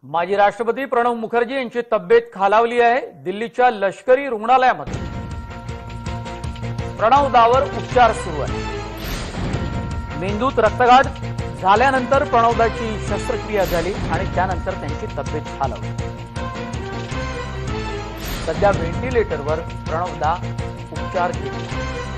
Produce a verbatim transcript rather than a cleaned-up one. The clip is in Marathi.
माजी राष्ट्रपती प्रणव मुखर्जी यांची तब्येत खालावली आहे। दिल्लीच्या लष्करी रुग्णालयामध्ये प्रणव दावर उपचार सुरू आहे। मेंदूत रक्तगाठ झाल्यानंतर प्रणवदाची शस्त्रक्रिया झाली आणि त्यानंतर त्यांची तब्येत खालावली। सध्या व्हेंटिलेटरवर प्रणवदा उपचार घेत आहेत।